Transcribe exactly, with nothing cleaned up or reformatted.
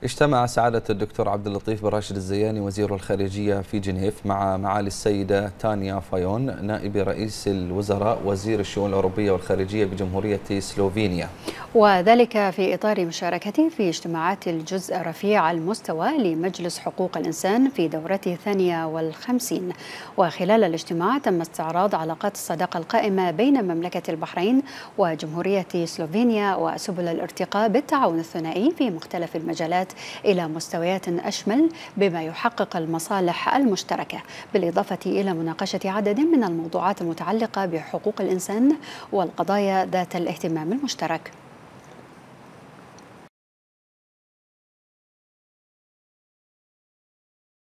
اجتمع سعادة الدكتور عبد اللطيف بن راشد الزياني وزير الخارجية في جنيف مع معالي السيدة تانيا فايون نائب رئيس الوزراء وزير الشؤون الأوروبية والخارجية بجمهورية سلوفينيا، وذلك في إطار مشاركته في اجتماعات الجزء رفيع المستوى لمجلس حقوق الإنسان في دورته الثانية والخمسين. وخلال الاجتماع تم استعراض علاقات الصداقة القائمة بين مملكة البحرين وجمهورية سلوفينيا وسبل الارتقاء بالتعاون الثنائي في مختلف المجالات إلى مستويات أشمل بما يحقق المصالح المشتركة، بالإضافة إلى مناقشة عدد من الموضوعات المتعلقة بحقوق الإنسان والقضايا ذات الاهتمام المشترك.